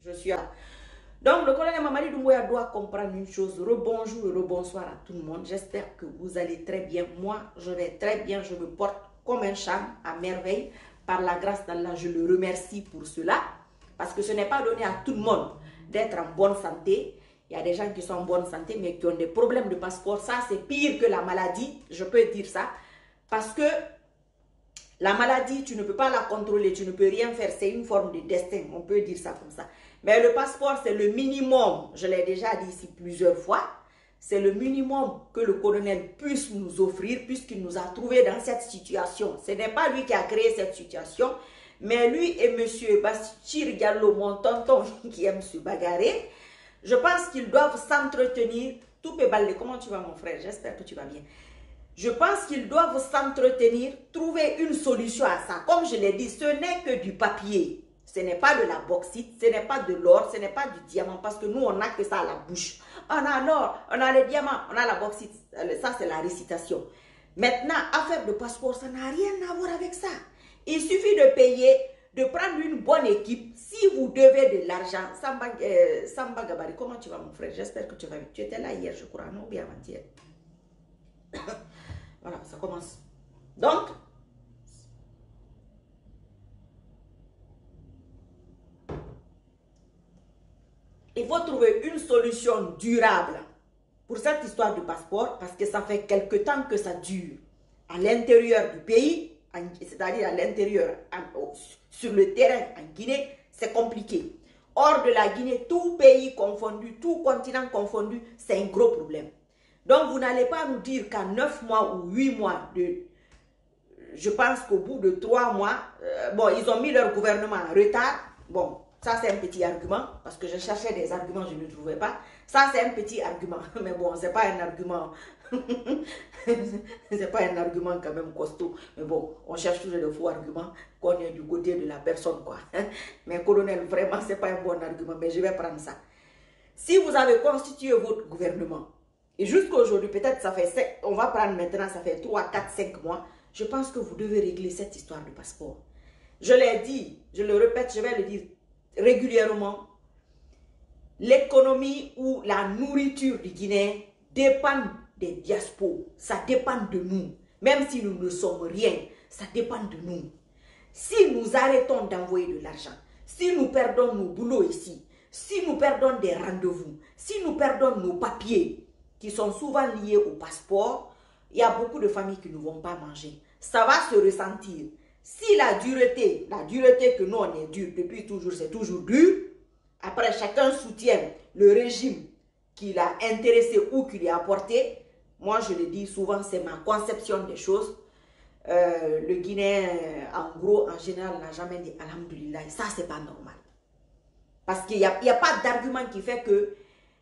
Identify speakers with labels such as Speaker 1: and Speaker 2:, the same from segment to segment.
Speaker 1: Je suis là. Donc, le colonel Mamadi Doumbouya doit comprendre une chose. Rebonjour et rebonsoir à tout le monde. J'espère que vous allez très bien. Moi, je vais très bien. Je me porte comme un charme, à merveille. Par la grâce d'Allah, je le remercie pour cela. Parce que ce n'est pas donné à tout le monde d'être en bonne santé. Il y a des gens qui sont en bonne santé, mais qui ont des problèmes de passeport. Ça, c'est pire que la maladie. Je peux dire ça. Parce que la maladie, tu ne peux pas la contrôler. Tu ne peux rien faire. C'est une forme de destin. On peut dire ça comme ça. Mais le passeport, c'est le minimum. Je l'ai déjà dit ici plusieurs fois. C'est le minimum que le colonel puisse nous offrir puisqu'il nous a trouvés dans cette situation. Ce n'est pas lui qui a créé cette situation, mais lui et M. Bachir Diallo, mon tonton qui aime se bagarrer, je pense qu'ils doivent s'entretenir. Tout peut baller. Comment tu vas, mon frère? J'espère que tu vas bien. Je pense qu'ils doivent s'entretenir, trouver une solution à ça. Comme je l'ai dit, ce n'est que du papier. Ce n'est pas de la bauxite, ce n'est pas de l'or, ce n'est pas du diamant, parce que nous, on n'a que ça à la bouche. On a l'or, on a le diamant, on a la bauxite. Ça, c'est la récitation. Maintenant, affaire de passeport, ça n'a rien à voir avec ça. Il suffit de payer, de prendre une bonne équipe. Si vous devez de l'argent, Samba Gabari, comment tu vas, mon frère? J'espère que tu vas bien. Tu étais là hier, je crois, non? Bien avant-hier. Voilà, ça commence. Donc, il faut trouver une solution durable pour cette histoire de passeport parce que ça fait quelque temps que ça dure. À l'intérieur du pays, c'est-à-dire à l'intérieur, sur le terrain en Guinée, c'est compliqué. Hors de la Guinée, tout pays confondu, tout continent confondu, c'est un gros problème. Donc, vous n'allez pas nous dire qu'à 9 mois ou 8 mois, je pense qu'au bout de 3 mois, bon, ils ont mis leur gouvernement en retard. Bon, ça c'est un petit argument, parce que je cherchais des arguments, je ne trouvais pas. Ça c'est un petit argument, mais bon, c'est pas un argument. C'est pas un argument quand même costaud. Mais bon, on cherche toujours le faux argument, qu'on est du côté de la personne, quoi. Mais colonel, vraiment, c'est pas un bon argument, mais je vais prendre ça. Si vous avez constitué votre gouvernement, et jusqu'à aujourd'hui, peut-être ça fait, on va prendre maintenant, ça fait 3, 4, 5 mois, je pense que vous devez régler cette histoire de passeport. Je l'ai dit, je le répète, je vais le dire régulièrement, l'économie ou la nourriture du Guinée dépend des diasporas. Ça dépend de nous. Même si nous ne sommes rien, ça dépend de nous. Si nous arrêtons d'envoyer de l'argent, si nous perdons nos boulots ici, si nous perdons des rendez-vous, si nous perdons nos papiers qui sont souvent liés au passeport, il y a beaucoup de familles qui ne vont pas manger. Ça va se ressentir. Si la dureté que nous on est dur depuis toujours, c'est toujours dur, après chacun soutient le régime qui l'a intéressé ou qui lui a apporté, moi je le dis souvent, c'est ma conception des choses. Le Guinéen, en gros, en général, n'a jamais dit Alhamdulillah. Ça, c'est pas normal. Parce qu'il n'y a pas d'argument qui fait que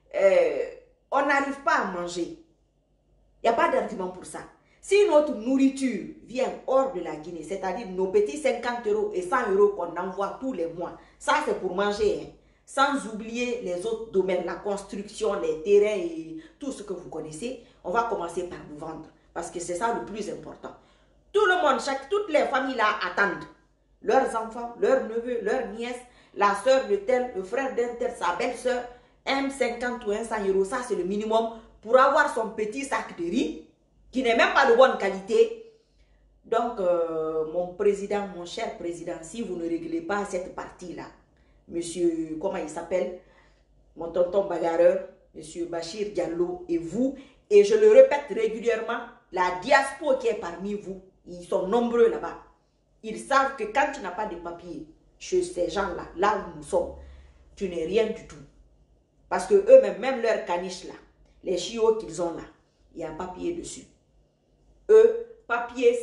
Speaker 1: on n'arrive pas à manger. Il n'y a pas d'argument pour ça. Si notre nourriture vient hors de la Guinée, c'est-à-dire nos petits 50 € et 100 € qu'on envoie tous les mois, ça c'est pour manger, hein. Sans oublier les autres domaines, la construction, les terrains et tout ce que vous connaissez, on va commencer par vous vendre. Parce que c'est ça le plus important. Tout le monde, toutes les familles là attendent. Leurs enfants, leurs neveux, leurs nièces, la soeur de tel, le frère d'un tel, sa belle-soeur, un 50 ou un 100 €, ça c'est le minimum pour avoir son petit sac de riz qui n'est même pas de bonne qualité. Donc, mon président, mon cher président, si vous ne réglez pas cette partie-là, monsieur, comment il s'appelle, mon tonton bagarreur, monsieur Bachir Diallo et vous, et je le répète régulièrement, la diaspora qui est parmi vous, ils sont nombreux là-bas. Ils savent que quand tu n'as pas de papier chez ces gens-là, là où nous sommes, tu n'es rien du tout. Parce que eux-mêmes, même leur caniche là, les chiots qu'ils ont là, il y a un papier dessus. Eux, papier,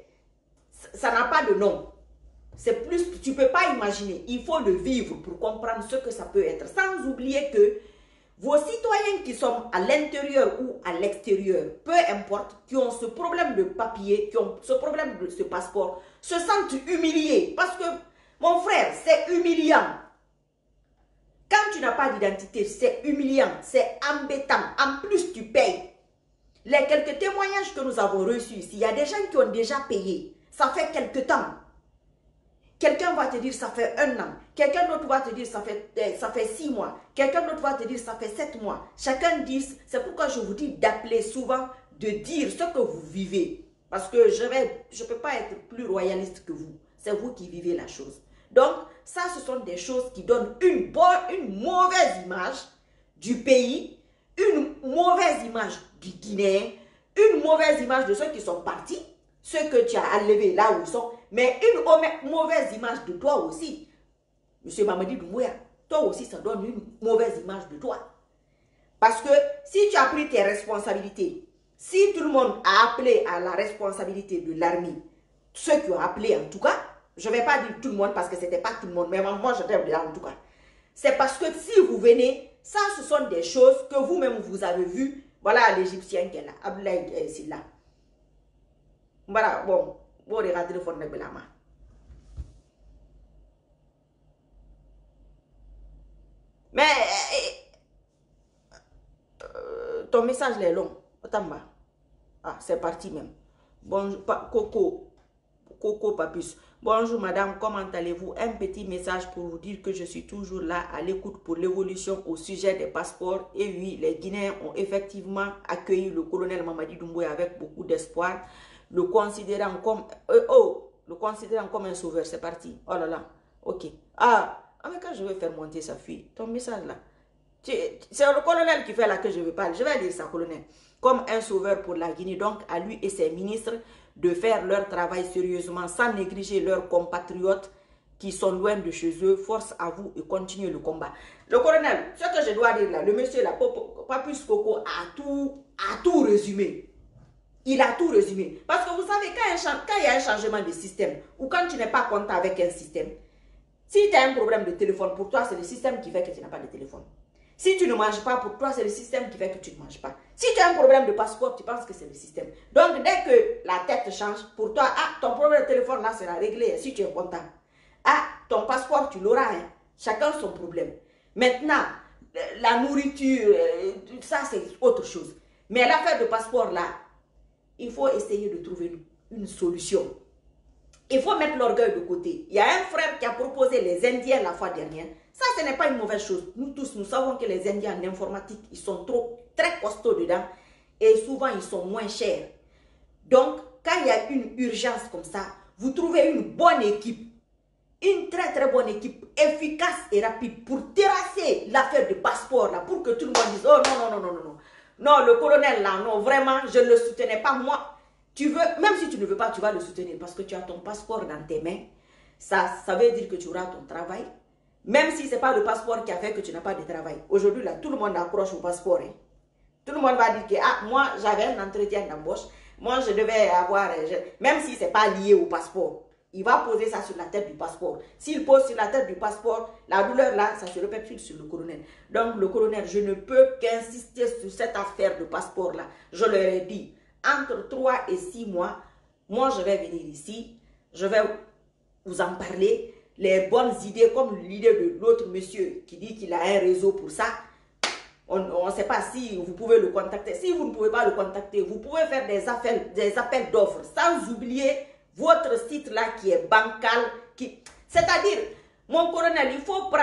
Speaker 1: ça n'a pas de nom. C'est plus, tu ne peux pas imaginer. Il faut le vivre pour comprendre ce que ça peut être. Sans oublier que vos citoyens qui sont à l'intérieur ou à l'extérieur, peu importe, qui ont ce problème de papier, qui ont ce problème de ce passeport, se sentent humiliés. Parce que, mon frère, c'est humiliant. Quand tu n'as pas d'identité, c'est humiliant, c'est embêtant. En plus, tu payes. Les quelques témoignages que nous avons reçus ici, il y a des gens qui ont déjà payé. Ça fait quelque temps. Quelqu'un va te dire ça fait 1 an. Quelqu'un d'autre va te dire ça fait 6 mois. Quelqu'un d'autre va te dire ça fait 7 mois. Chacun dit, c'est pourquoi je vous dis d'appeler souvent, de dire ce que vous vivez. Parce que je ne peux pas être plus royaliste que vous. C'est vous qui vivez la chose. Donc, ça, ce sont des choses qui donnent une mauvaise image du pays, une mauvaise image du Guinéen, une mauvaise image de ceux qui sont partis, ceux que tu as enlevés là où ils sont, mais une mauvaise image de toi aussi. Monsieur Mamadi Doumbouya, toi aussi, ça donne une mauvaise image de toi. Parce que si tu as pris tes responsabilités, si tout le monde a appelé à la responsabilité de l'armée, ceux qui ont appelé en tout cas, je ne vais pas dire tout le monde parce que ce n'était pas tout le monde, mais moi je t'aime là en tout cas. C'est parce que si vous venez, ça ce sont des choses que vous-même vous avez vues. Voilà l'Égyptien qui est là, Abdoulaye Sylla. Voilà, bon, vous regardez le fond de la main. Mais ton message est long. Ah, c'est parti même. Bonjour, Coco Papus. Bonjour madame, comment allez-vous? Un petit message pour vous dire que je suis toujours là à l'écoute pour l'évolution au sujet des passeports. Et oui, les Guinéens ont effectivement accueilli le colonel Mamadi Doumbouya avec beaucoup d'espoir, le considérant comme un sauveur. C'est parti. Oh là là. Ok. Mais quand je vais faire monter sa fille, ton message là. C'est le colonel qui fait là que je veux parler. Je vais lire ça, colonel. Comme un sauveur pour la Guinée, donc à lui et ses ministres de faire leur travail sérieusement sans négliger leurs compatriotes qui sont loin de chez eux. Force à vous et continuez le combat. Le colonel, ce que je dois dire là, le monsieur là, Papus Coco a tout résumé. Il a tout résumé. Parce que vous savez, quand il y a un changement de système ou quand tu n'es pas content avec un système, si tu as un problème de téléphone, pour toi, c'est le système qui fait que tu n'as pas de téléphone. Si tu ne manges pas, pour toi, c'est le système qui fait que tu ne manges pas. Si tu as un problème de passeport, tu penses que c'est le système. Donc, dès que la tête change, pour toi, ton problème de téléphone là sera réglé si tu es content. Ton passeport, tu l'auras. Hein. Chacun son problème. Maintenant, la nourriture, ça, c'est autre chose. Mais l'affaire de passeport là, il faut essayer de trouver une solution. Il faut mettre l'orgueil de côté. Il y a un frère qui a proposé les Indiens la fois dernière. Ça, ce n'est pas une mauvaise chose. Nous tous, nous savons que les Indiens en informatique, ils sont très costauds dedans. Et souvent, ils sont moins chers. Donc, quand il y a une urgence comme ça, vous trouvez une bonne équipe. Une très bonne équipe, efficace et rapide pour terrasser l'affaire de passeport là, pour que tout le monde dise, oh non. Non, le colonel là, non, vraiment, je ne le soutenais pas. Moi, tu veux, même si tu ne veux pas, tu vas le soutenir parce que tu as ton passeport dans tes mains. Ça veut dire que tu auras ton travail. Même si ce n'est pas le passeport qui a fait que tu n'as pas de travail. Aujourd'hui, là, tout le monde accroche au passeport. Hein. Tout le monde va dire que, moi, j'avais un entretien d'embauche. Moi, je devais avoir, même si ce n'est pas lié au passeport. Il va poser ça sur la tête du passeport. S'il pose sur la tête du passeport, la douleur là, ça se répercute sur le colonel. Donc, le colonel, je ne peux qu'insister sur cette affaire de passeport là. Je leur ai dit, entre 3 et 6 mois, moi, je vais venir ici. Je vais vous en parler. Les bonnes idées, comme l'idée de l'autre monsieur qui dit qu'il a un réseau pour ça. On ne sait pas si vous pouvez le contacter. Si vous ne pouvez pas le contacter, vous pouvez faire des appels d'offres. Sans oublier votre site là qui est bancal. C'est-à-dire, mon colonel, il faut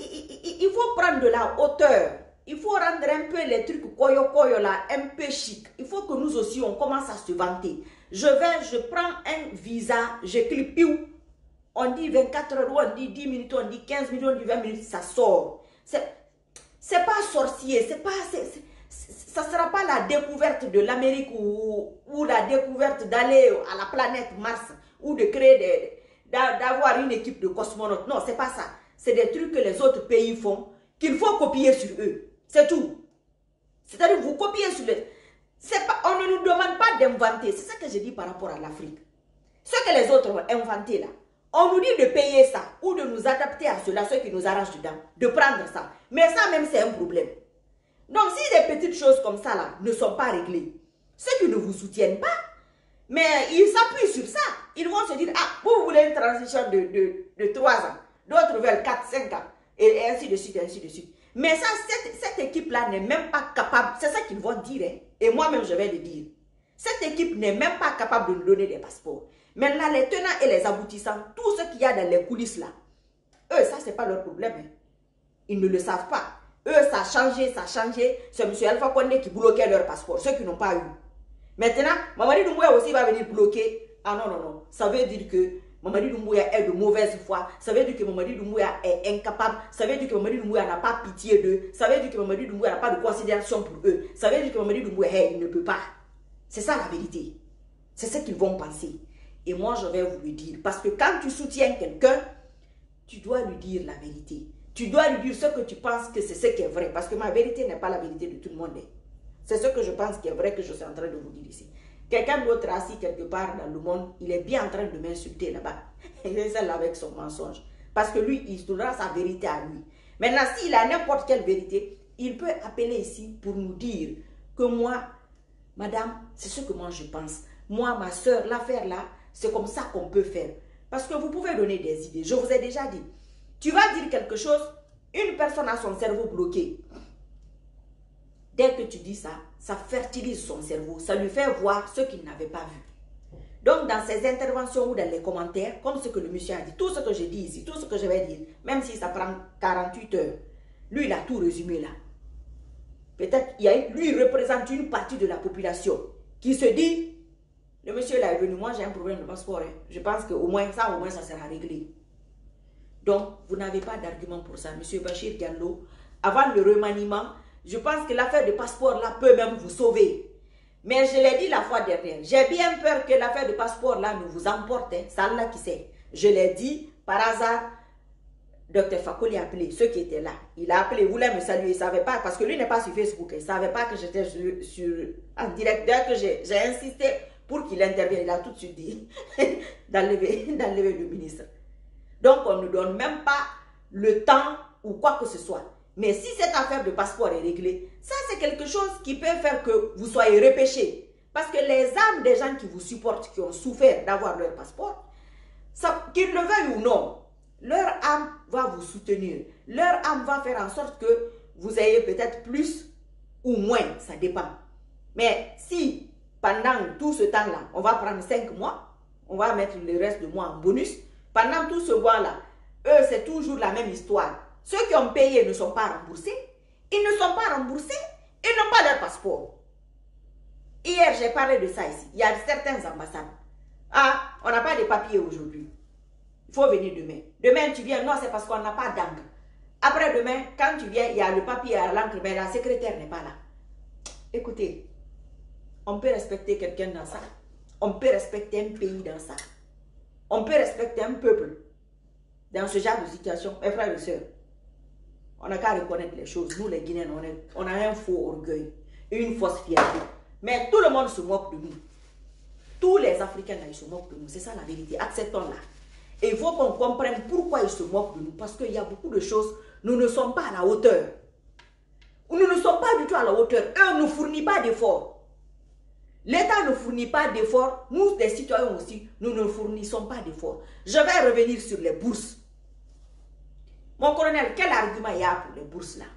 Speaker 1: prendre de la hauteur. Il faut rendre un peu les trucs koyo là, un peu chic. Il faut que nous aussi, on commence à se vanter. Je prends un visa, je clique, on dit 24 heures, on dit 10 minutes, on dit 15 minutes, on dit 20 minutes, ça sort. C'est pas sorcier, ça ne sera pas la découverte de l'Amérique ou la découverte d'aller à la planète Mars ou de créer d'avoir une équipe de cosmonautes. Non, c'est pas ça. C'est des trucs que les autres pays font qu'il faut copier sur eux. C'est tout. C'est-à-dire vous copiez sur eux. On ne nous demande pas d'inventer. C'est ça que je dis par rapport à l'Afrique. Ce que les autres ont inventé là. On nous dit de payer ça ou de nous adapter à cela, ce qui nous arrange dedans, de prendre ça. Mais ça même, c'est un problème. Donc, si des petites choses comme ça là ne sont pas réglées, ceux qui ne vous soutiennent pas, mais ils s'appuient sur ça. Ils vont se dire, vous voulez une transition de 3 ans, d'autres veulent 4, 5 ans, et ainsi de suite, ainsi de suite. Mais ça, cette équipe-là n'est même pas capable, c'est ça qu'ils vont dire, hein, et moi-même je vais le dire. Cette équipe n'est même pas capable de nous donner des passeports. Maintenant, les tenants et les aboutissants, tout ce qu'il y a dans les coulisses là, eux, ça, c'est pas leur problème. Hein. Ils ne le savent pas. Eux, ça a changé, ça a changé. C'est M. Alpha Condé qui bloquait leur passeport, ceux qui n'ont pas eu. Maintenant, Mamadi Doumbouya aussi va venir bloquer. Ah non, non, non. Ça veut dire que Mamadi Doumbouya est de mauvaise foi. Ça veut dire que Mamadi Doumbouya est incapable. Ça veut dire que Mamadi Doumbouya n'a pas pitié d'eux. Ça veut dire que Mamadi Doumbouya n'a pas de considération pour eux. Ça veut dire que Mamadi Doumbouya, il ne peut pas. C'est ça la vérité. C'est ce qu'ils vont penser. Et moi, je vais vous le dire. Parce que quand tu soutiens quelqu'un, tu dois lui dire la vérité. Tu dois lui dire ce que tu penses que c'est ce qui est vrai. Parce que ma vérité n'est pas la vérité de tout le monde. C'est ce que je pense qui est vrai que je suis en train de vous dire ici. Quelqu'un d'autre assis quelque part dans le monde, il est bien en train de m'insulter là-bas. Il est seul avec son mensonge. Parce que lui, il donnera sa vérité à lui. Maintenant, s'il a n'importe quelle vérité, il peut appeler ici pour nous dire que moi, madame, c'est ce que moi je pense. Moi, ma soeur, l'affaire là, c'est comme ça qu'on peut faire. Parce que vous pouvez donner des idées. Je vous ai déjà dit. Tu vas dire quelque chose, une personne a son cerveau bloqué. Dès que tu dis ça, ça fertilise son cerveau. Ça lui fait voir ce qu'il n'avait pas vu. Donc, dans ses interventions ou dans les commentaires, comme ce que le monsieur a dit, tout ce que je dis ici, tout ce que je vais dire, même si ça prend 48 heures, lui, il a tout résumé là. Peut-être, lui, il représente une partie de la population qui se dit, le monsieur là est venu, moi j'ai un problème de passeport. Hein. Je pense qu'au moins, ça sera réglé. Donc, vous n'avez pas d'argument pour ça. Monsieur Bachir Diallo, avant le remaniement, je pense que l'affaire de passeport là peut même vous sauver. Mais je l'ai dit la fois dernière, j'ai bien peur que l'affaire de passeport là ne vous emporte. Hein. C'est Allah qui sait. Je l'ai dit, par hasard, Dr Fakoli a appelé, ceux qui étaient là. Il a appelé, il voulait me saluer, il ne savait pas, parce que lui n'est pas sur Facebook, il ne savait pas que j'étais en direct. Dès que j'ai insisté pour qu'il intervienne, il a tout de suite dit d'enlever le ministre. Donc on ne donne même pas le temps ou quoi que ce soit. Mais si cette affaire de passeport est réglée, ça c'est quelque chose qui peut faire que vous soyez repêchés. Parce que les âmes des gens qui vous supportent, qui ont souffert d'avoir leur passeport, qu'ils le veuillent ou non, leur âme va vous soutenir. Leur âme va faire en sorte que vous ayez peut-être plus ou moins, ça dépend. Mais si pendant tout ce temps-là, on va prendre 5 mois, on va mettre le reste de mois en bonus, pendant tout ce mois-là, eux c'est toujours la même histoire. Ceux qui ont payé ne sont pas remboursés. Ils ne sont pas remboursés. Ils n'ont pas leur passeport. Hier, j'ai parlé de ça ici. Il y a certaines ambassades. Ah, on n'a pas de papiers aujourd'hui. Il faut venir demain. Demain, tu viens. Non, c'est parce qu'on n'a pas d'encre. Après demain, quand tu viens, il y a le papier à l'encre, mais la secrétaire n'est pas là. Écoutez, on peut respecter quelqu'un dans ça. On peut respecter un pays dans ça. On peut respecter un peuple dans ce genre de situation. Mes frères et sœurs, on n'a qu'à reconnaître les choses. Nous, les Guinéens, on a un faux orgueil, une fausse fierté. Mais tout le monde se moque de nous. Tous les Africains, là, ils se moquent de nous. C'est ça la vérité. Acceptons-la. Et il faut qu'on comprenne pourquoi ils se moquent de nous. Parce qu'il y a beaucoup de choses, nous ne sommes pas à la hauteur. Nous ne sommes pas du tout à la hauteur. Eux ne fournissent pas d'efforts. L'État ne fournit pas d'efforts. Nous, les citoyens aussi, nous ne fournissons pas d'efforts. Je vais revenir sur les bourses. Mon colonel, quel argument il y a pour les bourses là?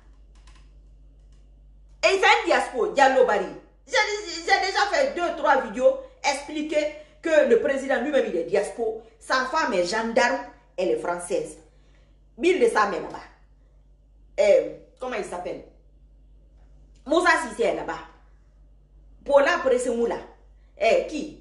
Speaker 1: Et c'est un diaspora, Diallo Bari. J'ai déjà fait 2-3 vidéos expliquer que le président lui-même il est diaspora. Sa femme est gendarme, elle est française. Bill de sa mère là-bas. Comment il s'appelle? Moussa Sissé est là-bas. Paula Presemoula. Qui?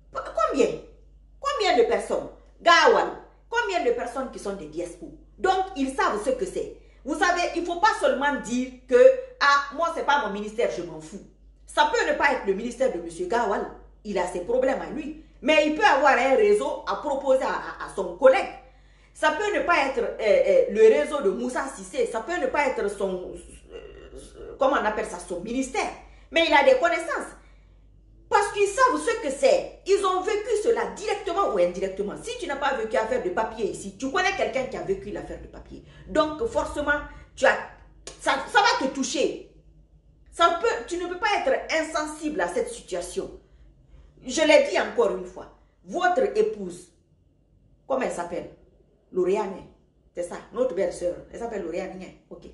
Speaker 1: Combien de personnes? Gawal. Combien de personnes qui sont des diasporas? Donc, ils savent ce que c'est. Vous savez, il ne faut pas seulement dire que ah, moi, ce n'est pas mon ministère, je m'en fous. Ça peut ne pas être le ministère de M. Gawal. Il a ses problèmes à lui. Mais il peut avoir un réseau à proposer à son collègue. Ça peut ne pas être le réseau de Moussa Sissé. Ça peut ne pas être son... comment on appelle ça? Son ministère. Mais il a des connaissances. Parce qu'ils savent ce que c'est. Ils ont vécu cela directement ou indirectement. Si tu n'as pas vécu l'affaire de papier ici, tu connais quelqu'un qui a vécu l'affaire de papier. Donc, forcément, ça va te toucher. Tu ne peux pas être insensible à cette situation. Je l'ai dit encore une fois. Votre épouse, comment elle s'appelle? Lauriane. C'est ça, notre belle-sœur. Elle s'appelle Lauriane. Ok.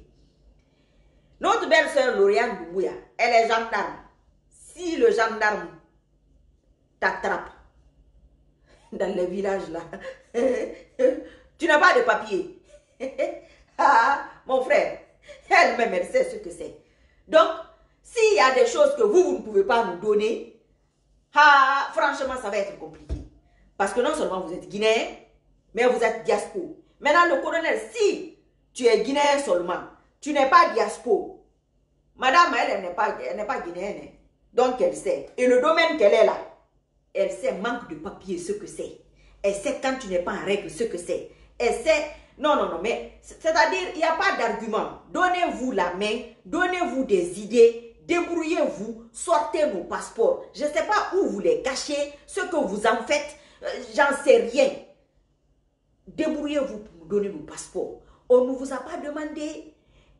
Speaker 1: Notre belle-sœur Lauriane Doumbouya, elle est gendarme. Si le gendarme t'attrape, dans les villages là. Tu n'as pas de papier. Ah, mon frère, elle-même, elle sait ce que c'est. Donc, s'il y a des choses que vous ne pouvez pas nous donner, ah, franchement, ça va être compliqué. Parce que non seulement vous êtes Guinéen, mais vous êtes diaspora. Maintenant, le colonel, si tu es Guinéen seulement, tu n'es pas diaspora. Madame, elle n'est pas guinéenne. Hein. Donc, elle sait. Et le domaine qu'elle est là, elle sait manque de papier ce que c'est. Elle sait quand tu n'es pas en règle ce que c'est. Elle sait... Non, non, non, mais c'est-à-dire, il n'y a pas d'argument. Donnez-vous la main, donnez-vous des idées, débrouillez-vous, sortez nos passeports. Je ne sais pas où vous les cachez, ce que vous en faites, j'en sais rien. Débrouillez-vous pour nous donner nos passeports. On ne vous a pas demandé,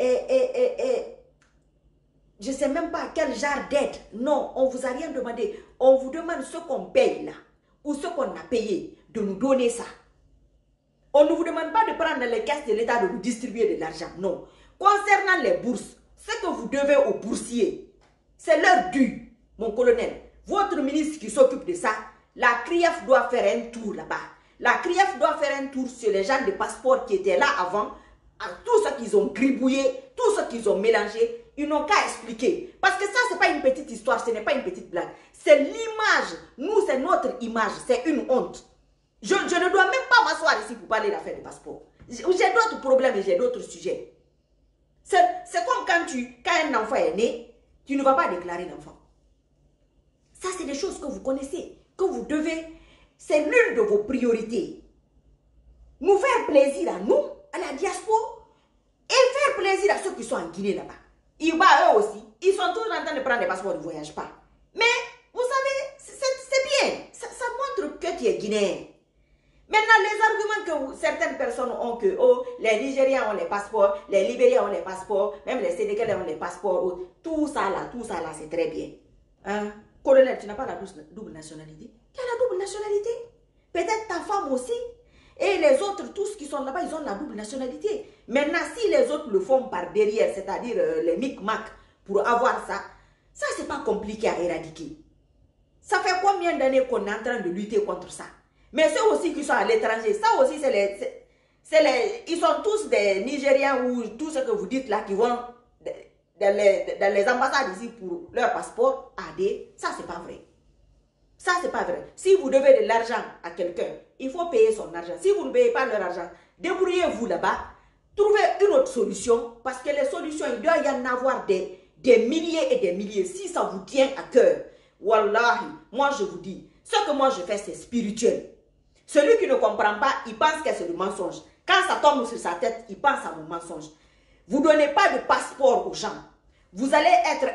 Speaker 1: je ne sais même pas quel genre d'aide. Non, on ne vous a rien demandé. On vous demande ce qu'on paye là, ou ce qu'on a payé, de nous donner ça. On ne vous demande pas de prendre les caisses de l'État, de vous distribuer de l'argent. Non. Concernant les bourses, ce que vous devez aux boursiers, c'est leur dû, mon colonel. Votre ministre qui s'occupe de ça, la CRIEF doit faire un tour là-bas. La CRIEF doit faire un tour sur les gens de passeport qui étaient là avant, à tout ce qu'ils ont gribouillé, tout ce qu'ils ont mélangé. Ils n'ont qu'à expliquer. Parce que ça, ce n'est pas une petite histoire, ce n'est pas une petite blague. C'est l'image. Nous, c'est notre image. C'est une honte. Je ne dois même pas m'asseoir ici pour parler d'affaires de passeport. J'ai d'autres problèmes et j'ai d'autres sujets. C'est comme quand un enfant est né, tu ne vas pas déclarer l'enfant. Ça, c'est des choses que vous connaissez, que vous devez. C'est l'une de vos priorités. Nous faire plaisir à nous, à la diaspora, et faire plaisir à ceux qui sont en Guinée là-bas. Eux aussi, ils sont toujours en train de prendre des passeports, ils ne voyagent pas. Mais, vous savez, c'est bien. Ça montre que tu es Guinéen. Maintenant, les arguments que certaines personnes ont que oh, les Nigériens ont les passeports, les Libériens ont les passeports, même les Sénégalais ont les passeports, tout ça là, c'est très bien. Hein? Colonel, tu n'as pas la double nationalité? Tu as la double nationalité. Peut-être ta femme aussi. Et les autres, tous qui sont là-bas, ils ont la double nationalité. Maintenant, si les autres le font par derrière, c'est-à-dire les micmacs, pour avoir ça, c'est pas compliqué à éradiquer. Ça fait combien d'années qu'on est en train de lutter contre ça? Mais ceux aussi qui sont à l'étranger, ça aussi, ils sont tous des Nigériens ou tout ce que vous dites là qui vont dans les ambassades ici pour leur passeport AD. Ça, c'est pas vrai. Ça, c'est pas vrai. Si vous devez de l'argent à quelqu'un, il faut payer son argent. Si vous ne payez pas leur argent, débrouillez-vous là-bas. Trouvez une autre solution parce que les solutions, il doit y en avoir des milliers et des milliers. Si ça vous tient à cœur, wallahi, moi je vous dis, ce que moi je fais, c'est spirituel. Celui qui ne comprend pas, il pense que c'est le mensonge. Quand ça tombe sur sa tête, il pense à mon mensonge. Vous ne donnez pas de passeport aux gens. Vous allez être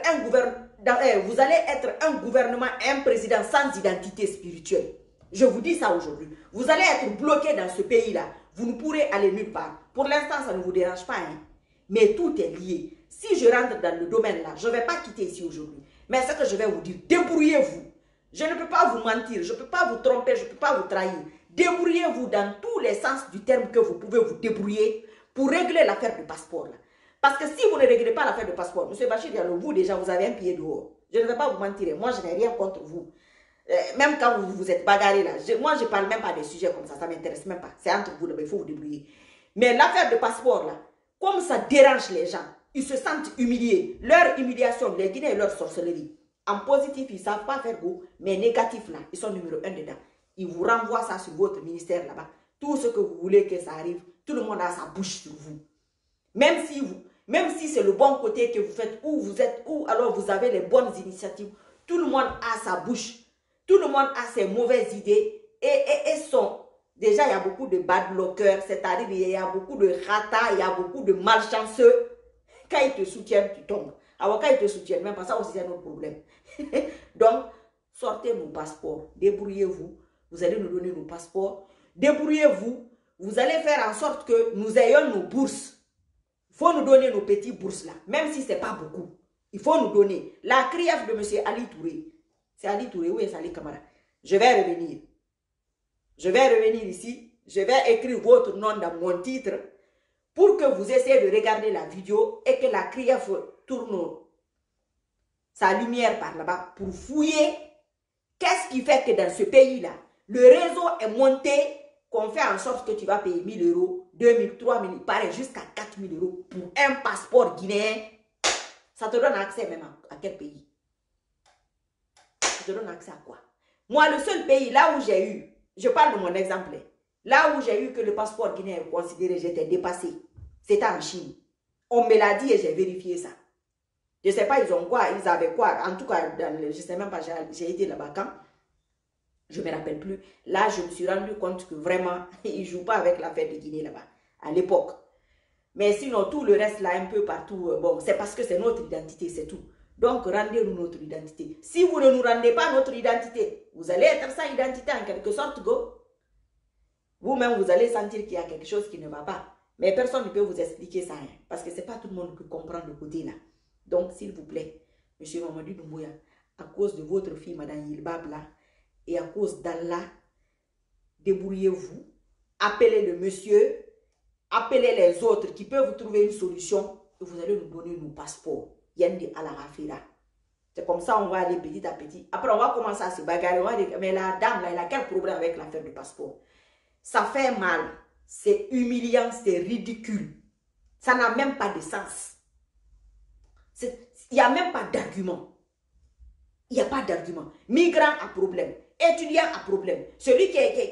Speaker 1: un gouvernement, un président sans identité spirituelle. Je vous dis ça aujourd'hui. Vous allez être bloqué dans ce pays-là. Vous ne pourrez aller nulle part. Pour l'instant, ça ne vous dérange pas. Hein? Mais tout est lié. Si je rentre dans le domaine-là, je ne vais pas quitter ici aujourd'hui. Mais ce que je vais vous dire, débrouillez-vous. Je ne peux pas vous mentir, je ne peux pas vous tromper, je ne peux pas vous trahir. Débrouillez-vous dans tous les sens du terme que vous pouvez vous débrouiller pour régler l'affaire du passeport. Là. Parce que si vous ne réglez pas l'affaire du passeport, M. Bachir Diallo, vous déjà, vous avez un pied dehors. Je ne vais pas vous mentir, moi je n'ai rien contre vous. Même quand vous vous êtes bagarré là, moi je ne parle même pas des sujets comme ça ne m'intéresse même pas. C'est entre vous, il faut vous débrouiller. Mais l'affaire de passeport là, comme ça dérange les gens, ils se sentent humiliés. Leur humiliation, les Guinéens et leur sorcellerie. En positif, ils ne savent pas faire beau, mais négatif là, ils sont numéro 1 dedans. Ils vous renvoient ça sur votre ministère là-bas. Tout ce que vous voulez que ça arrive, tout le monde a sa bouche sur vous. Même si c'est le bon côté que vous faites, où vous êtes, ou alors vous avez les bonnes initiatives, tout le monde a sa bouche. Tout le monde a ses mauvaises idées et sont... Déjà, il y a beaucoup de bad blockers, c'est-à-dire il y a beaucoup de ratas, il y a beaucoup de malchanceux. Quand ils te soutiennent, tu tombes. Alors quand ils te soutiennent, même pas ça aussi, c'est un autre problème. Donc, sortez nos passeports, débrouillez-vous. Vous allez nous donner nos passeports. Débrouillez-vous. Vous allez faire en sorte que nous ayons nos bourses. Il faut nous donner nos petites bourses là, même si ce n'est pas beaucoup. Il faut nous donner. La CRIEF de M. Ali Touré. C'est Ali Touré, oui, c'est Ali Kamara. Je vais revenir. Je vais revenir ici. Je vais écrire votre nom dans mon titre pour que vous essayez de regarder la vidéo et que la CRIEF tourne sa lumière par là-bas pour fouiller qu'est-ce qui fait que dans ce pays-là, Le réseau est monté qu'on fait en sorte que tu vas payer 1000 euros, 2000, 3000, pareil, jusqu'à 4000 euros pour un passeport guinéen. Ça te donne accès même à quel pays? Ça te donne accès à quoi? Moi, le seul pays là où j'ai eu, je parle de mon exemple, là où j'ai eu que le passeport guinéen est considéré, j'étais dépassé, c'était en Chine. On me l'a dit et j'ai vérifié ça. Je ne sais pas, ils ont quoi, ils avaient quoi. En tout cas, je ne sais même pas, j'ai été là-bas quand. Je ne me rappelle plus. Là, je me suis rendu compte que vraiment, ils ne jouent pas avec l'affaire de Guinée là-bas, à l'époque. Mais sinon, tout le reste là, un peu partout, bon, c'est parce que c'est notre identité, c'est tout. Donc, rendez-nous notre identité. Si vous ne nous rendez pas notre identité, vous allez être sans identité en quelque sorte, go. Vous-même, vous allez sentir qu'il y a quelque chose qui ne va pas. Mais personne ne peut vous expliquer ça, hein, parce que ce n'est pas tout le monde qui comprend le côté là. Donc, s'il vous plaît, M. Mamadou Doumbouya, à cause de votre fille, Mme Yilbab, là, et à cause d'Allah, débrouillez-vous, appelez le monsieur, appelez les autres qui peuvent vous trouver une solution, et vous allez nous donner nos passeports. Yendi à la rafira. C'est comme ça, on va aller petit à petit. Après, on va commencer à se bagarrer. On va dire, mais la dame, là, elle a quel problème avec l'affaire du passeport? Ça fait mal. C'est humiliant, c'est ridicule. Ça n'a même pas de sens. Il n'y a même pas d'argument. Il n'y a pas d'argument. Migrant a problème. Étudiant a problème. Celui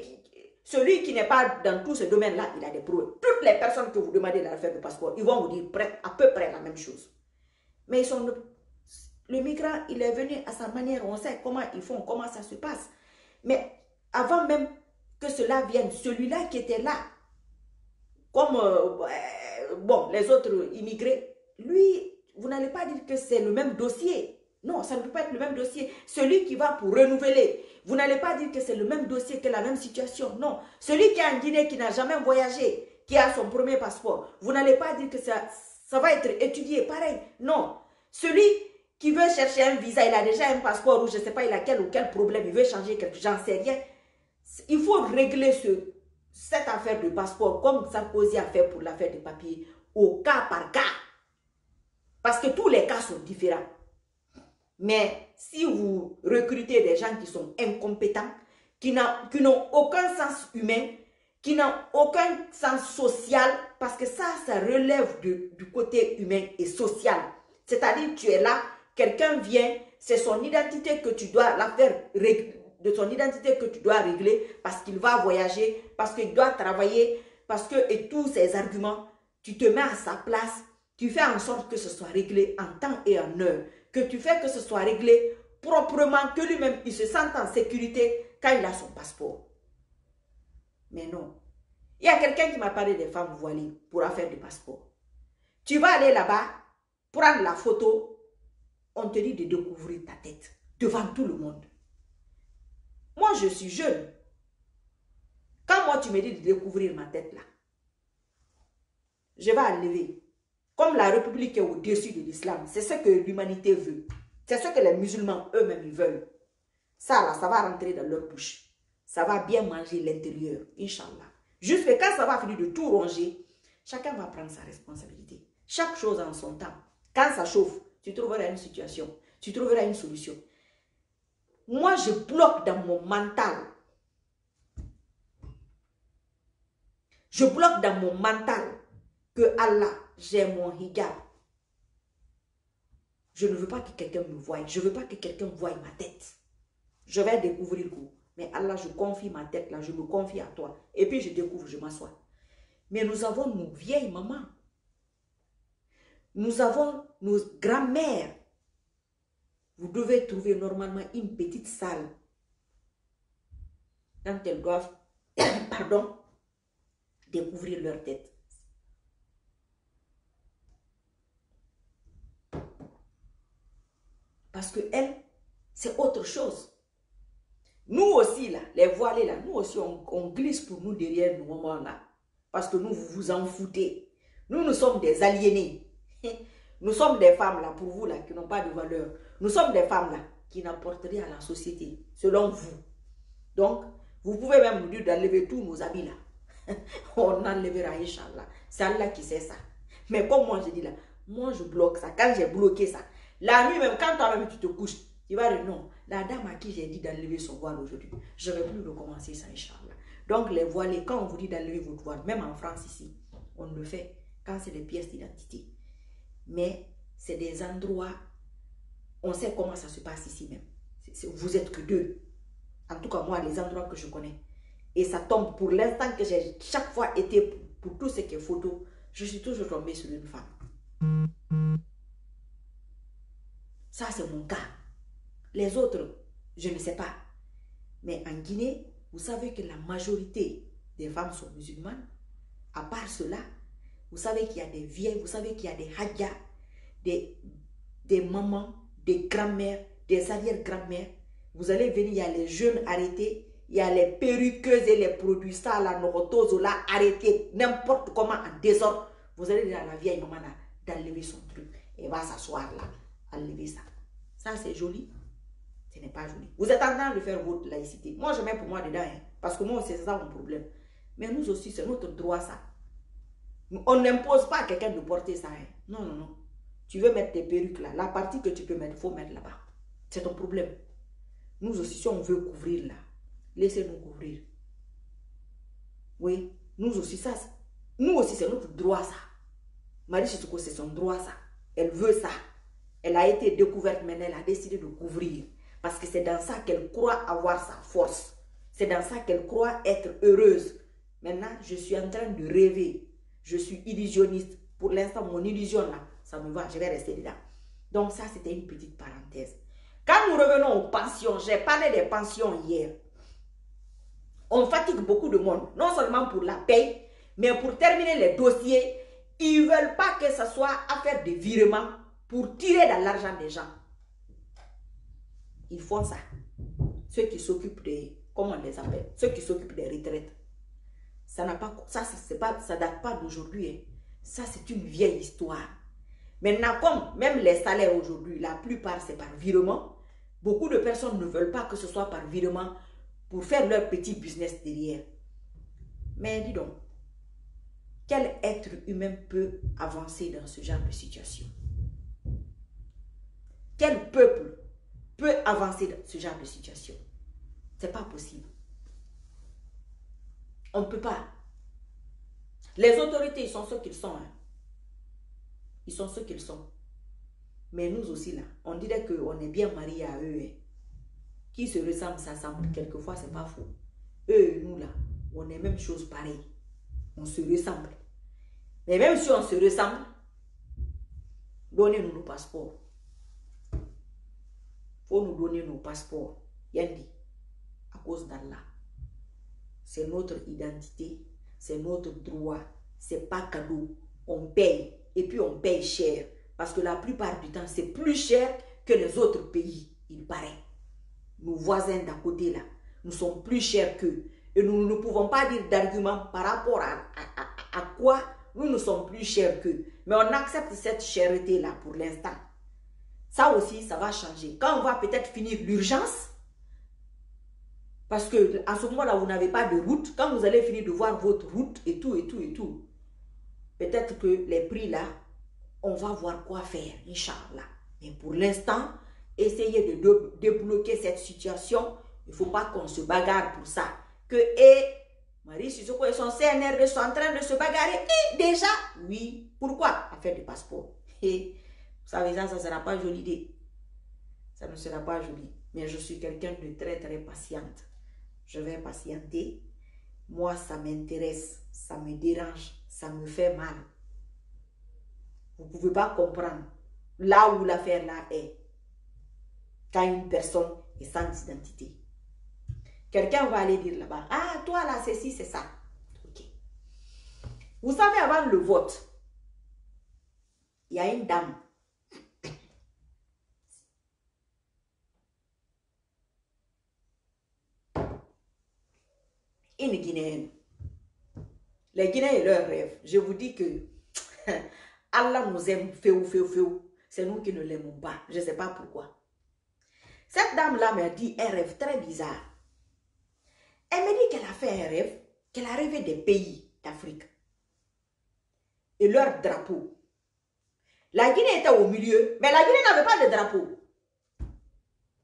Speaker 1: qui n'est pas dans tous ces domaines-là, il a des problèmes. Toutes les personnes que vous demandez l'affaire de passeport, ils vont vous dire à peu près la même chose. Mais ils sont le migrant, il est venu à sa manière. On sait comment ils font, comment ça se passe. Mais avant même que cela vienne, celui-là qui était là, comme bon, les autres immigrés, lui, vous n'allez pas dire que c'est le même dossier. Non, ça ne peut pas être le même dossier. Celui qui va pour renouveler, vous n'allez pas dire que c'est le même dossier, que la même situation. Non. Celui qui est en Guinée, qui n'a jamais voyagé, qui a son premier passeport, vous n'allez pas dire que ça va être étudié pareil. Non. Celui qui veut chercher un visa, il a déjà un passeport ou je ne sais pas, il a quel ou quel problème, il veut changer quelque chose, j'en sais rien. Il faut régler cette affaire de passeport comme Sarkozy a fait pour l'affaire des papiers, au cas par cas. Parce que tous les cas sont différents. Mais si vous recrutez des gens qui sont incompétents, qui n'ont aucun sens humain, qui n'ont aucun sens social, parce que ça relève du côté humain et social. C'est-à-dire, tu es là, quelqu'un vient, c'est son identité que tu dois de son identité que tu dois régler parce qu'il va voyager, parce qu'il doit travailler, parce que, et tous ces arguments, tu te mets à sa place, tu fais en sorte que ce soit réglé en temps et en heure, que tu fais que ce soit réglé proprement, que lui-même, il se sente en sécurité quand il a son passeport. Mais non. Il y a quelqu'un qui m'a parlé des femmes voilées pour affaire de passeport. Tu vas aller là-bas, prendre la photo, on te dit de découvrir ta tête devant tout le monde. Moi, je suis jeune. Quand moi, tu me dis de découvrir ma tête là, je vais enlever. Comme la République est au-dessus de l'islam, c'est ce que l'humanité veut. C'est ce que les musulmans eux-mêmes veulent. Ça là, ça va rentrer dans leur bouche. Ça va bien manger l'intérieur, Inch'Allah. Juste que quand ça va finir de tout ronger, chacun va prendre sa responsabilité. Chaque chose en son temps. Quand ça chauffe, tu trouveras une situation. Tu trouveras une solution. Moi, je bloque dans mon mental. Je bloque dans mon mental que Allah, j'ai mon hijab. Je ne veux pas que quelqu'un me voie. Je ne veux pas que quelqu'un voie ma tête. Je vais découvrir où. Mais Allah, je confie ma tête là. Je me confie à toi. Et puis je découvre, je m'assois. Mais nous avons nos vieilles mamans. Nous avons nos grands-mères. Vous devez trouver normalement une petite salle quand elles doivent, pardon, découvrir leur tête. Parce que elle, c'est autre chose. Nous aussi, là, les voilés, là, nous aussi, on glisse pour nous derrière nous, moments là. Parce que nous, vous vous en foutez. Nous sommes des aliénés. Nous sommes des femmes, là, pour vous, là, qui n'ont pas de valeur. Nous sommes des femmes, là, qui n'apportent rien à la société, selon vous. Donc, vous pouvez même nous dire d'enlever tous nos habits, là. On enlèvera, Inch'Allah. C'est Allah qui sait ça. Mais comme moi, je dis là, moi, je bloque ça. Quand j'ai bloqué ça, la nuit, même quand toi-même, tu te couches, Tu vas dire non, la dame à qui j'ai dit d'enlever son voile aujourd'hui, je ne vais plus recommencer ça, Inch'Allah. Donc les voilés, quand on vous dit d'enlever votre voile, même en France ici, on le fait quand c'est des pièces d'identité. Mais c'est des endroits, on sait comment ça se passe ici même. Vous êtes que deux. En tout cas, moi, les endroits que je connais. Et ça tombe pour l'instant que j'ai chaque fois été, pour tout ce qui est photo, je suis toujours tombée sur une femme. Ça, c'est mon cas. Les autres, je ne sais pas. Mais en Guinée, vous savez que la majorité des femmes sont musulmanes. À part cela, vous savez qu'il y a des vieilles, vous savez qu'il y a des hadjas, des mamans, des grands-mères, des arrière-grands-mères. Vous allez venir, il y a les jeunes arrêtés, il y a les perruqueuses et les produits ça, la norotose là, arrêtés, n'importe comment en désordre. Vous allez dire à la vieille maman là, d'enlever son truc. Elle va s'asseoir là, enlever ça. Ça, c'est joli. Ce n'est pas joli. Vous êtes en train de faire votre laïcité. Moi, je mets pour moi dedans, hein, parce que moi, c'est ça mon problème. Mais nous aussi, c'est notre droit, ça. On n'impose pas à quelqu'un de porter ça. Hein. Non, non, non. Tu veux mettre tes perruques là. La partie que tu peux mettre, il faut mettre là-bas. C'est ton problème. Nous aussi, si on veut couvrir là, laissez-nous couvrir. Oui, nous aussi, ça. Nous aussi, c'est notre droit, ça. Marie Chitoko, c'est son droit, ça. Elle veut ça. Elle a été découverte, maintenant, elle a décidé de couvrir. Parce que c'est dans ça qu'elle croit avoir sa force. C'est dans ça qu'elle croit être heureuse. Maintenant, je suis en train de rêver. Je suis illusionniste. Pour l'instant, mon illusion là, ça me va, je vais rester dedans. Donc ça, c'était une petite parenthèse. Quand nous revenons aux pensions, j'ai parlé des pensions hier. On fatigue beaucoup de monde, non seulement pour la paye, mais pour terminer les dossiers. Ils ne veulent pas que ce soit affaire de virement pour tirer dans l'argent des gens. Ils font ça. Ceux qui s'occupent des, comment on les appelle, ceux qui s'occupent des retraites. Ça n'a pas, ça date pas d'aujourd'hui. Hein. Ça, c'est une vieille histoire. Maintenant, comme même les salaires aujourd'hui, la plupart, c'est par virement, beaucoup de personnes ne veulent pas que ce soit par virement pour faire leur petit business derrière. Mais dis donc, quel être humain peut avancer dans ce genre de situation? Quel peuple peut avancer dans ce genre de situation? C'est pas possible. On ne peut pas. Les autorités, ils sont ceux qu'ils sont. Hein. Ils sont ceux qu'ils sont. Mais nous aussi, là, on dirait qu'on est bien mariés à eux. Hein. Qui se ressemble, s'assemble. Quelquefois, c'est pas faux. Eux et nous, là, on est même chose pareille. On se ressemble. Mais même si on se ressemble, donnez-nous nos passeports. Il faut nous donner nos passeports. Yandi, à cause d'Allah. C'est notre identité, c'est notre droit. C'est pas cadeau. On paye. Et puis on paye cher. Parce que la plupart du temps, c'est plus cher que les autres pays. Il paraît. Nos voisins d'à côté là, nous sommes plus chers qu'eux. Et nous ne pouvons pas dire d'argument par rapport à quoi nous sommes plus chers qu'eux. Mais on accepte cette cherté là pour l'instant. Ça aussi, ça va changer. Quand on va peut-être finir l'urgence, parce que à ce moment-là, vous n'avez pas de route, quand vous allez finir de voir votre route et tout, peut-être que les prix là, on va voir quoi faire, Inch'Allah. Mais pour l'instant, essayez de débloquer cette situation. Il ne faut pas qu'on se bagarre pour ça. Marie Sissoko et son CNRD sont en train de se bagarrer. Et déjà, oui. Pourquoi? Affaire de passeport. Et vous savez, ça ne sera pas joli. Ça ne sera pas joli. Mais je suis quelqu'un de très, très patiente. Je vais patienter. Moi, ça m'intéresse. Ça me dérange. Ça me fait mal. Vous ne pouvez pas comprendre là où l'affaire là est. Quand une personne est sans identité. Quelqu'un va aller dire là-bas, ah, toi là, c'est ci, c'est ça. Ok. Vous savez, avant le vote, il y a une dame. Une Guinéenne. Les Guinéens et leurs rêves. Je vous dis que Allah nous aime, féou. C'est nous qui ne l'aimons pas. Je ne sais pas pourquoi. Cette dame-là m'a dit un rêve très bizarre. Elle me dit qu'elle a fait un rêve, qu'elle a rêvé des pays d'Afrique. Et leur drapeau. La Guinée était au milieu, mais la Guinée n'avait pas de drapeau.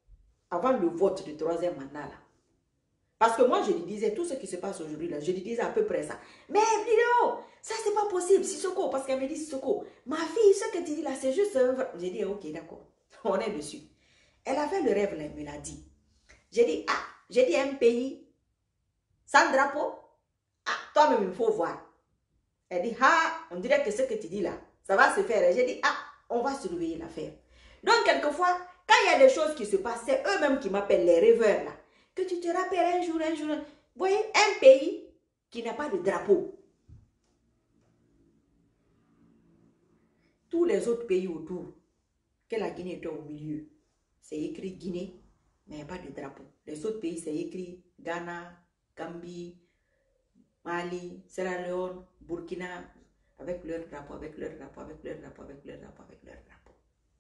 Speaker 1: avant le vote du 3e mandat là. Parce que moi, je lui disais, tout ce qui se passe aujourd'hui là, je lui disais à peu près ça. Mais Vidéo, ça c'est pas possible, Sissoko, parce qu'elle me dit, Sissoko, ma fille, ce que tu dis là, c'est juste... J'ai dit, ok, d'accord, on est dessus. Elle avait le rêve là, elle me l'a dit. J'ai dit, ah, j'ai dit un pays sans drapeau. Ah, toi-même, il faut voir. Elle dit, ah, on dirait que ce que tu dis là, ça va se faire. J'ai dit, ah, on va surveiller l'affaire. Donc, quelquefois, quand il y a des choses qui se passent, c'est eux-mêmes qui m'appellent les rêveurs là. Que tu te rappelles un jour. Vous voyez, un pays qui n'a pas de drapeau. Tous les autres pays autour, que la Guinée était au milieu, c'est écrit Guinée, mais il n'y a pas de drapeau. Les autres pays, c'est écrit Ghana, Gambie, Mali, Sierra Leone, Burkina, avec leur drapeau, avec leur drapeau, avec leur drapeau, avec leur drapeau, avec leur drapeau.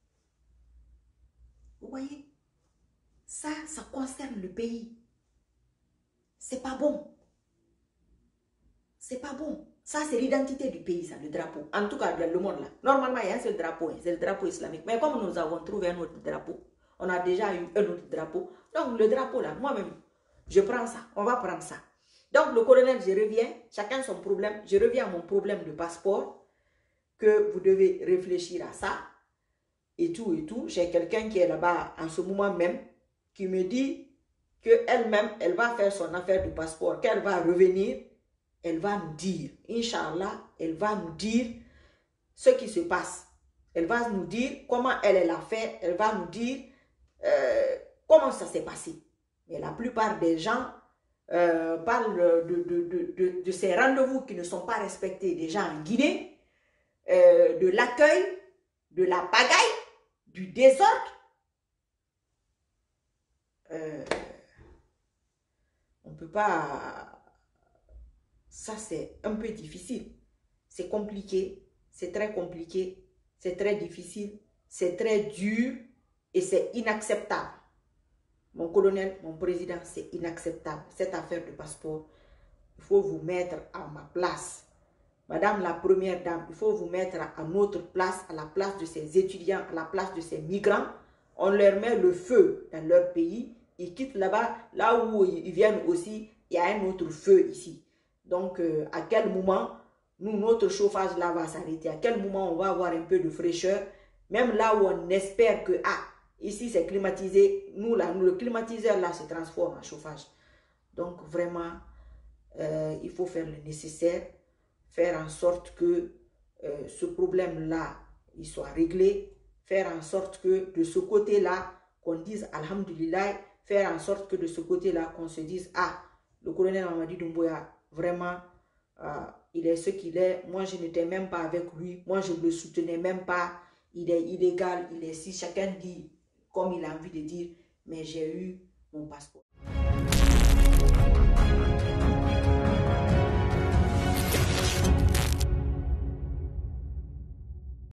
Speaker 1: Vous voyez? Ça concerne le pays. C'est pas bon. C'est pas bon. Ça, c'est l'identité du pays, ça, le drapeau. En tout cas, dans le monde là. Normalement, il y a un seul drapeau, c'est le drapeau islamique. Mais comme nous avons trouvé un autre drapeau, on a déjà eu un autre drapeau. Donc, le drapeau là, moi-même, je prends ça. On va prendre ça. Donc, le colonel, je reviens. Chacun son problème. Je reviens à mon problème de passeport. Que vous devez réfléchir à ça. Et tout, et tout. J'ai quelqu'un qui est là-bas en ce moment même, qui me dit qu'elle-même, elle va faire son affaire du passeport, qu'elle va revenir, elle va nous dire, Inch'Allah, elle va nous dire ce qui se passe. Elle va nous dire comment elle a fait, elle va nous dire comment ça s'est passé. Mais la plupart des gens parlent de ces rendez-vous qui ne sont pas respectés déjà en Guinée, de l'accueil, de la pagaille, du désordre. On ne peut pas... Ça, c'est un peu difficile. C'est compliqué. C'est très compliqué. C'est très difficile. C'est très dur. Et c'est inacceptable. Mon colonel, mon président, c'est inacceptable. Cette affaire de passeport, il faut vous mettre à ma place. Madame la première dame, il faut vous mettre à notre place, à la place de ces étudiants, à la place de ces migrants. On leur met le feu dans leur pays. Ils quittent là-bas, là où ils viennent aussi, il y a un autre feu ici. Donc, à quel moment, nous, notre chauffage là va s'arrêter? À quel moment on va avoir un peu de fraîcheur? Même là où on espère que, ah, ici c'est climatisé, nous, là, le climatiseur là se transforme en chauffage. Donc, vraiment, il faut faire le nécessaire, faire en sorte que ce problème-là, il soit réglé, faire en sorte que de ce côté-là, qu'on dise Alhamdulillah, faire en sorte que de ce côté-là, qu'on se dise, ah, le colonel Mamadi Doumbouya, vraiment, il est ce qu'il est. Moi, je n'étais même pas avec lui. Moi, je ne le soutenais même pas. Il est illégal, il est si. Chacun dit comme il a envie de dire, mais j'ai eu mon passeport.